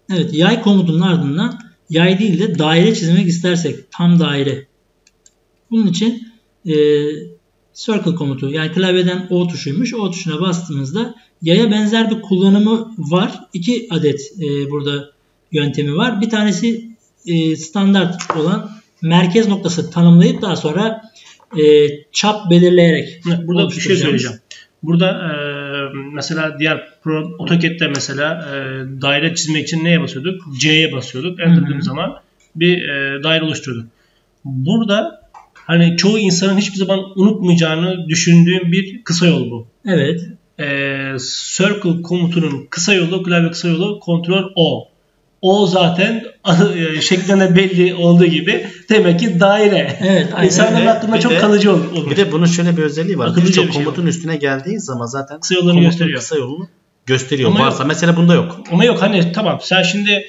Evet, yay komutunun ardından yay değil de daire çizmek istersek tam daire. Bunun için circle komutu, yani klavyeden O tuşuymuş. O tuşuna bastığımızda yaya benzer bir kullanımı var. 2 adet burada yöntemi var. Bir tanesi standart olan merkez noktası tanımlayıp daha sonra çap belirleyerek. Burada bir şey söyleyeceğim. Burada mesela diğer AutoCAD'de mesela daire çizmek için neye basıyorduk? C'ye basıyorduk. Enter'ladığımız zaman bir daire oluşturuyorduk. Burada hani çoğu insanın hiçbir zaman unutmayacağını düşündüğüm bir kısa yol bu. Evet. Circle komutunun kısa yolu, klavye kısa yolu Ctrl O. O zaten şeklinde belli olduğu gibi demek ki daire. Evet. İnsanların hakkında çok kalıcı olur. Bir de bunun şöyle bir özelliği var. Birçok komutun şey üstüne geldiği zaman zaten kısa yolunu gösteriyor. Kısa yolunu gösteriyor. Ama varsa yok. Mesela bunda yok. Ama yok, hani tamam sen şimdi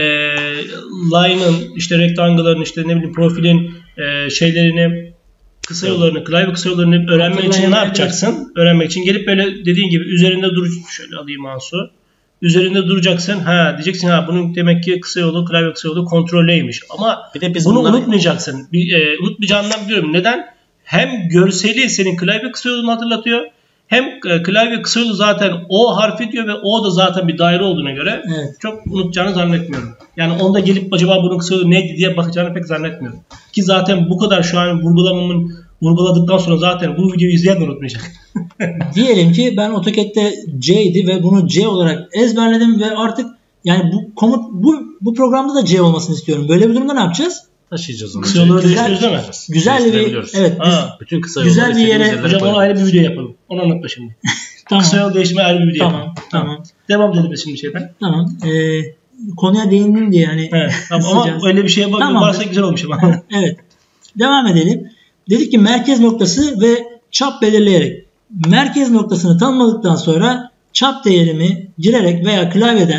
line'ın işte rectangle'ların işte ne bileyim profilin şeylerini kısa yollarını, klavye kısa yollarını öğrenmek için ne yapacaksın? Öğrenmek için gelip böyle dediğin gibi üzerinde şöyle alayım mouse'u. Üzerinde duracaksın. Ha diyeceksin bunun demek ki kısa yolu, klavye kısa yolu Ctrl-L'ymiş. Ama bir de bunu unutmayacaksın. Unutmayacağından biliyorum. Neden? Hem görseli senin klavye kısa yolunu hatırlatıyor. Hem klavye kısa yolu zaten O harfi diyor ve O da zaten bir daire olduğuna göre çok unutacağını zannetmiyorum. Yani onda gelip acaba bunun kısa yolu neydi diye bakacağını pek zannetmiyorum. Ki zaten bu kadar şu an vurguladıktan sonra zaten bu videoyu izleyen de unutmayacak. Diyelim ki ben AutoCAD'de C'ydi ve bunu C olarak ezberledim ve artık yani bu komut bu programda da C olmasını istiyorum. Böyle bir durumda ne yapacağız? Taşıyacağız onu. Kısa yolları değiştiriyoruz değil mi? Güzel bir bütün kısa güzel bir yere. Hocam onu ayrı bir video yapalım. Onu anlatma şimdi. Tamam. Kısa yol değişimi ayrı bir video yapalım. Tamam. Devam edelim şimdi şeyden. Tamam. Konuya değindim diye yani. Evet, ama öyle bir şeye varsa güzel olmuş ama. Evet. Devam edelim. Dedik ki merkez noktası ve çap belirleyerek. Merkez noktasını tanımladıktan sonra çap değerimi girerek veya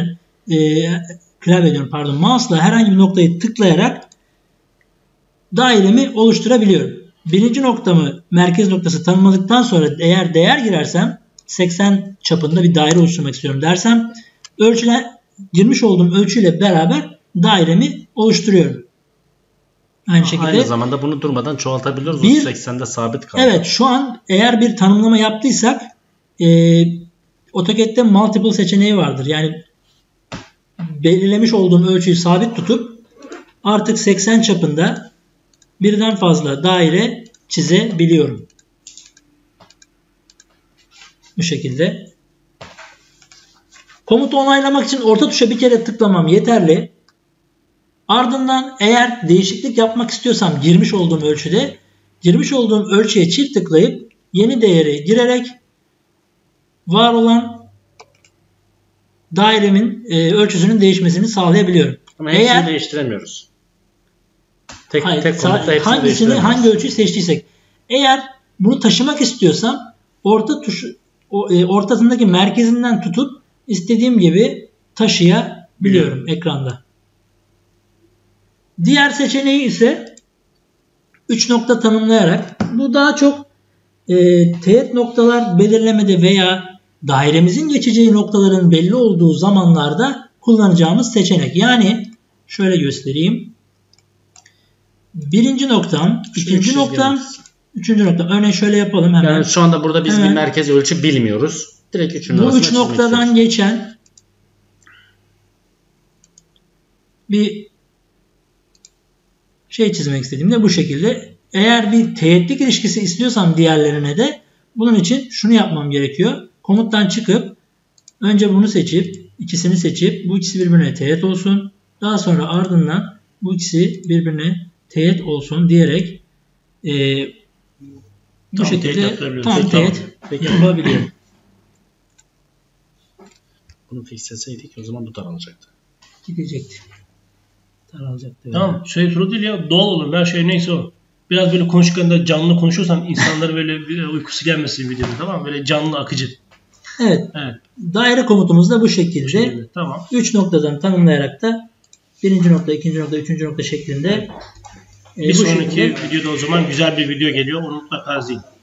mouse'la herhangi bir noktayı tıklayarak dairemi oluşturabiliyorum. Birinci noktamı merkez noktası tanımladıktan sonra eğer değer girersem 80 çapında bir daire oluşturmak istiyorum dersem girmiş olduğum ölçüyle beraber dairemi oluşturuyorum. Aynı zamanda bunu durmadan çoğaltabiliyoruz. 80'de sabit kalıyor. Evet, şu an eğer bir tanımlama yaptıysak AutoCAD'de multiple seçeneği vardır. Yani belirlemiş olduğum ölçüyü sabit tutup artık 80 çapında birden fazla daire çizebiliyorum. Bu şekilde. Komutu onaylamak için orta tuşa bir kere tıklamam yeterli. Ardından eğer değişiklik yapmak istiyorsam girmiş olduğum ölçüye çift tıklayıp yeni değeri girerek var olan dairemin ölçüsünün değişmesini sağlayabiliyorum. Ama hepsini değiştiremiyoruz. Tek komutla hepsini değiştiremiyoruz. Hangi ölçüyü seçtiysek. Eğer bunu taşımak istiyorsam ortasındaki merkezinden tutup istediğim gibi taşıyabiliyorum ekranda. Diğer seçeneği ise 3 nokta tanımlayarak, bu daha çok teğet noktalar belirlemede veya dairemizin geçeceği noktaların belli olduğu zamanlarda kullanacağımız seçenek. Yani şöyle göstereyim. Birinci noktam, ikinci noktam, üçüncü noktam. Örneğin şöyle yapalım hemen. Yani şu anda burada biz bir merkez ölçü bilmiyoruz. Direkt bu 3 noktadan geçen bir şey çizmek istediğimde bu şekilde. Eğer bir teğetlik ilişkisi istiyorsam diğerlerine de bunun için şunu yapmam gerekiyor. Komuttan çıkıp önce bunu seçip ikisini seçip bu ikisi birbirine teğet olsun. Daha sonra ardından bu ikisi birbirine teğet olsun diyerek bu şekilde tam teğet yapabiliyorum. Bunu fixleseydik o zaman bu daralacaktı. Gidecekti. Daralacaktı. Tamam. Soru değil ya. Doğal olur. Her şey neyse o. Biraz böyle konuşurken de canlı konuşursan insanlara böyle bir uykusu gelmesin videoda, tamam mı? Böyle canlı, akıcı. Evet. Daire komutumuz da bu şekilde. Tamam. 3 noktadan tanımlayarak da birinci nokta, ikinci nokta, üçüncü nokta şeklinde. Bir sonraki videoda o zaman güzel bir video geliyor. Onu mutlaka izleyin.